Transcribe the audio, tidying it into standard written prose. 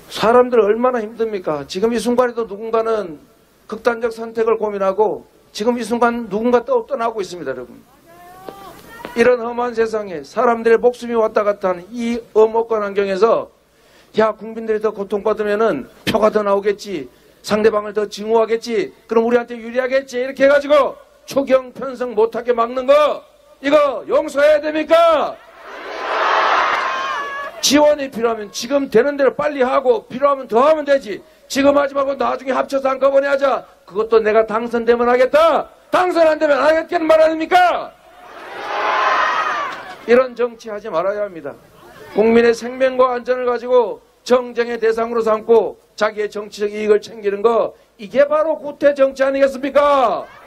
사람들 얼마나 힘듭니까? 지금 이 순간에도 누군가는 극단적 선택을 고민하고 지금 이 순간 누군가 떠나고 있습니다, 여러분. 이런 험한 세상에 사람들의 목숨이 왔다 갔다 하는 이 엄혹한 환경에서 야, 국민들이 더 고통받으면은 표가 더 나오겠지, 상대방을 더 증오하겠지, 그럼 우리한테 유리하겠지, 이렇게 해가지고 초경 편성 못하게 막는 거, 이거 용서해야 됩니까? 지원이 필요하면 지금 되는 대로 빨리 하고 필요하면 더 하면 되지. 지금 하지 말고 나중에 합쳐서 한꺼번에 하자. 그것도 내가 당선되면 하겠다, 당선 안 되면 안 하겠다는 말 아닙니까? 이런 정치 하지 말아야 합니다. 국민의 생명과 안전을 가지고 정쟁의 대상으로 삼고 자기의 정치적 이익을 챙기는 거, 이게 바로 구태 정치 아니겠습니까?